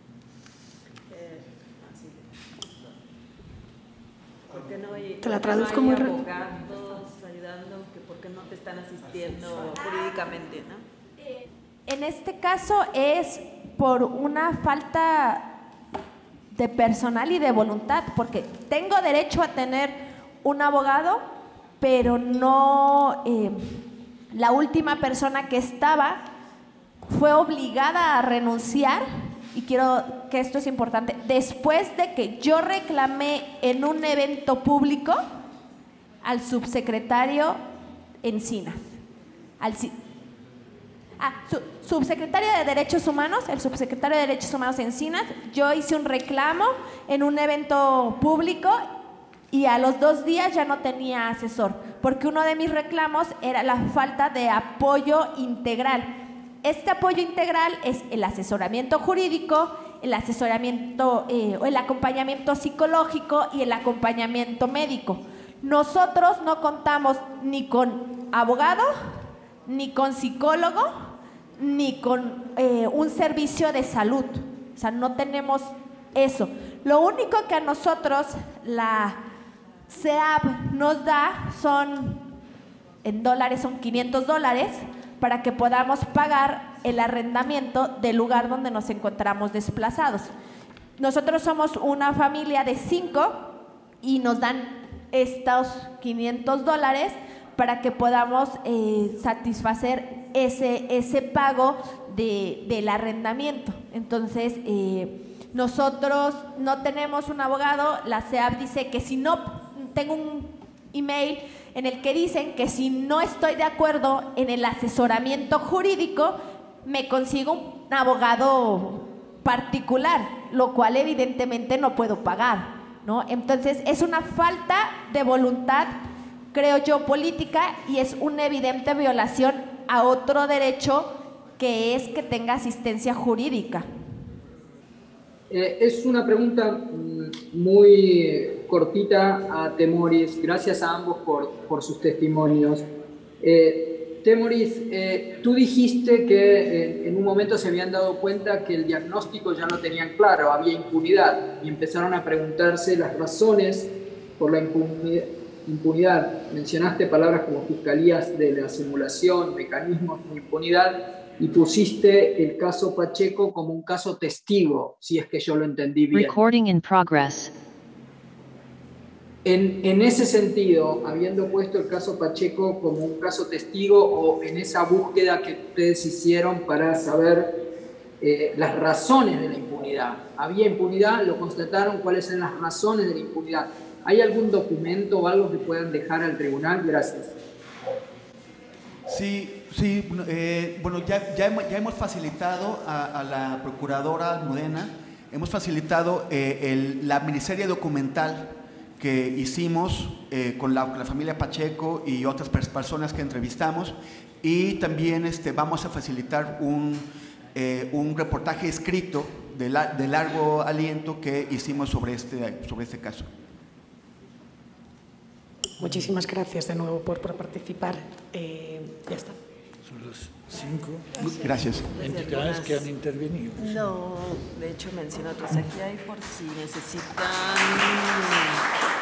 Te la traduzco muy rápido. Abogados ayudando, que por qué no te están asistiendo jurídicamente, ¿no? En este caso es por una falta de personal y de voluntad, porque tengo derecho a tener un abogado, pero no, la última persona que estaba fue obligada a renunciar, y quiero que esto es importante, después de que yo reclamé en un evento público al subsecretario Encinas, subsecretario de Derechos Humanos, el subsecretario de Derechos Humanos Encinas. Yo hice un reclamo en un evento público y a los 2 días ya no tenía asesor, porque uno de mis reclamos era la falta de apoyo integral. Este apoyo integral es el asesoramiento jurídico, el asesoramiento o el acompañamiento psicológico y el acompañamiento médico. Nosotros no contamos ni con abogado, ni con psicólogo, ni con un servicio de salud. O sea, no tenemos eso. Lo único que a nosotros la CEAP nos da en dólares son $500 para que podamos pagar el arrendamiento del lugar donde nos encontramos desplazados. Nosotros somos una familia de 5 y nos dan estos $500 para que podamos satisfacer ese pago del arrendamiento. Entonces, nosotros no tenemos un abogado. La CEAP dice que si no, tengo un email en el que dicen que si no estoy de acuerdo en el asesoramiento jurídico, me consigo un abogado particular, lo cual evidentemente no puedo pagar, ¿no? Entonces, es una falta de voluntad, creo yo, política, y es una evidente violación a otro derecho que es que tenga asistencia jurídica. Es una pregunta muy cortita a Temoris. Gracias a ambos por sus testimonios. Temoris, tú dijiste que en un momento se habían dado cuenta que el diagnóstico ya no tenían claro, había impunidad, y empezaron a preguntarse las razones por la impunidad. Mencionaste palabras como fiscalías de la simulación, mecanismos de impunidad, y pusiste el caso Pacheco como un caso testigo, si es que yo lo entendí bien. Recording in progress. En ese sentido, habiendo puesto el caso Pacheco como un caso testigo, o en esa búsqueda que ustedes hicieron para saber las razones de la impunidad. Había impunidad, lo constataron, ¿cuáles eran las razones de la impunidad? ¿Hay algún documento o algo que puedan dejar al tribunal? Gracias. Sí, bueno, ya hemos facilitado a la procuradora Almudena, hemos facilitado la miniserie documental que hicimos con la familia Pacheco y otras personas que entrevistamos, y también vamos a facilitar un reportaje escrito de largo aliento que hicimos sobre este caso. Muchísimas gracias de nuevo por participar. Ya está. Son los 5 Gracias. entidades que han intervenido. No, de hecho menciono otros aquí hay por si necesitan